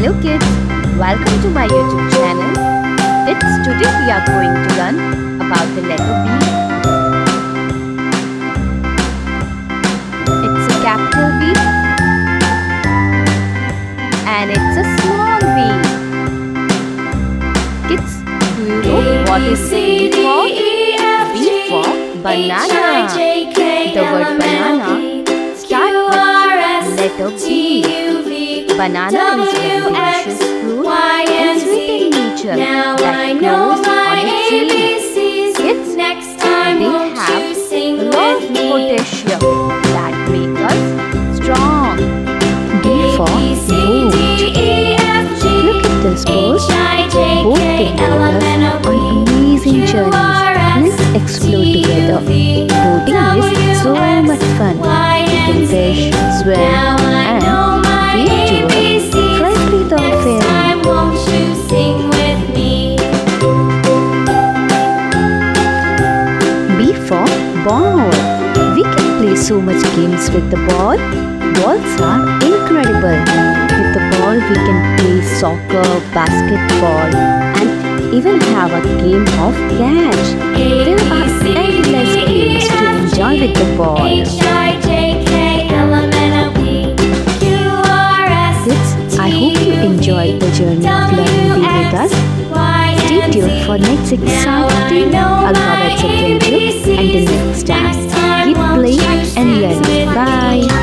Hello kids, welcome to my YouTube channel. Kids, today we are going to learn about the letter B. It's a capital B and it's a small b. Kids, do you know what is B for? B for banana. The word banana starts with letter B. Banana is a delicious fruit and sweet in nature that grows on a tree. Kids, they have a lot of potassium that make us strong. D for boat. Look at this boat. Boat can take us on amazing journeys. Let's explore together. Boating is so much fun. You can fish, swim, and ball. We can play so much games with the ball. Balls are incredible. With the ball we can play soccer, basketball and even have a game of catch. There are endless games to enjoy with the ball. Kids, I hope you enjoyed the journey of learning B with us. Stay tuned for next exciting alphabet adventure. Until next time, keep playing and learning. Bye.